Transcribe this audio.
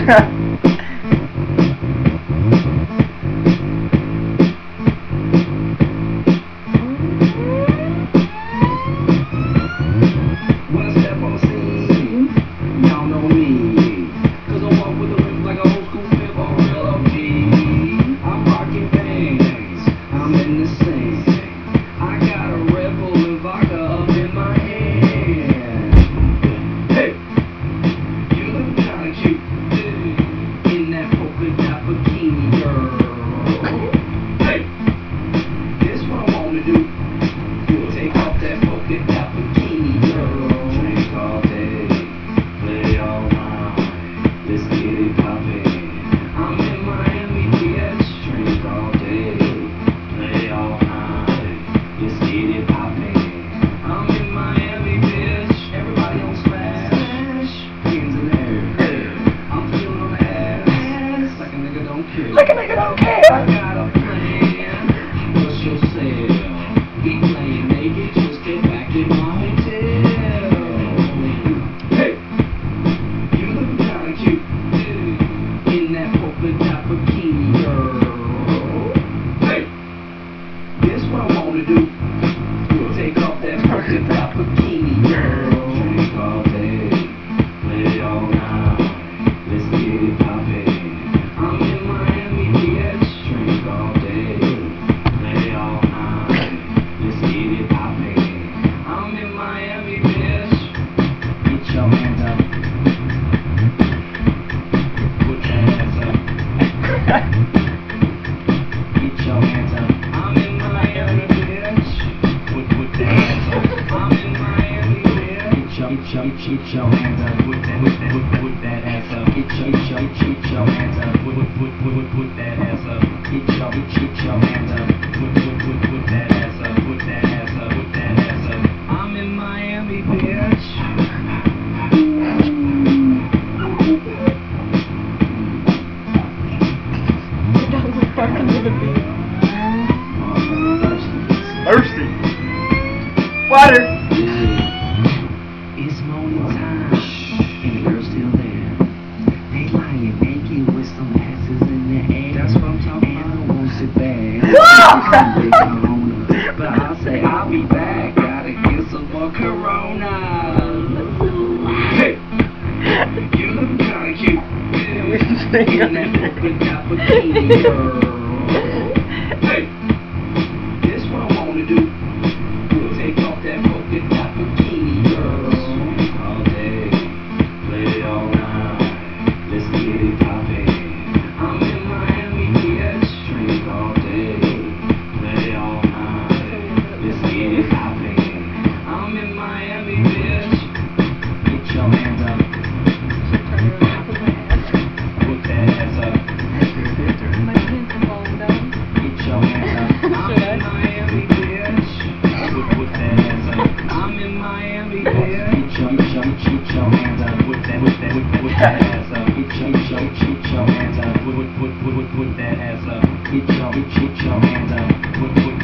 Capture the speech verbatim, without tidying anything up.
Like a nigga don't care. I got a plan. What's your sale? We playing naked, just get back in my hotel. Hey, you look kinda cute in that polka dot bikini, girl. Hey, guess what I wanna do? We'll take off that polka dot bikini, girl. Drink all day, play all night. Let's get it poppin'. I'm in Miami, bitch. Drink all day, play all night. Let's get it poppin'. I'm in Miami, bitch. Get your hands up. Put your hands up. Get your hands up. I'm in Miami, bitch. Put put that hands up. I'm in Miami, bitch. Get your get your get your hands up. Put that put that put put that ass up. Get your get your get your hands up. Put put put put put put that ass up. Get your get get your hands up. Put put put put that ass up. Put that ass up. Put that ass up. I'm in Miami, bitch. Thirsty. Water. It's morning time, and the girl's still there. They lying naked with some asses in their air. That's what I'm talking about. And I won't sit back. But I'll say I'll be back. Gotta get some more Corona. Hey, you look kinda cute in that polka dot bikini, girl. Hey, this what I wanna do. We'll take off that polka dot bikini, girl. All day, play all night. Let's get it poppin'. I'm in Miami, bitch. Drink all day, play all night. Let's get it poppin'. I'm in Miami, bitch. Get your hands up. Put that ass up. Get your hands up. I'm in Miami, bitch. Put, put that ass up. I'm in Miami, bitch. Get your, get your, get your hands up. Put that, put that, put, put that ass up. Get your, get your, get your hands up. Put, put, put, put, put that ass up. Get your, get your hands up. Put, put